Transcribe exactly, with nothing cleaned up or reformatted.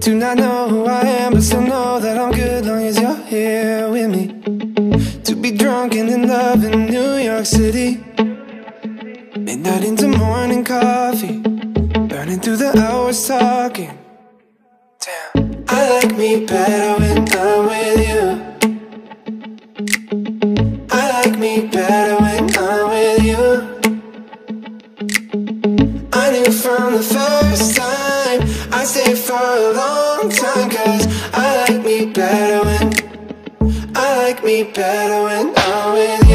Do not know who I am, but still know that I'm good long as you're here with me. To be drunk and in love in New York City. Midnight into morning coffee, burning through the hours talking. Damn. I like me better when I'm with you. I like me better when I'm with you. I knew from the first time I'd stay for a long time, cause I like me better when I like me better when I'm with you.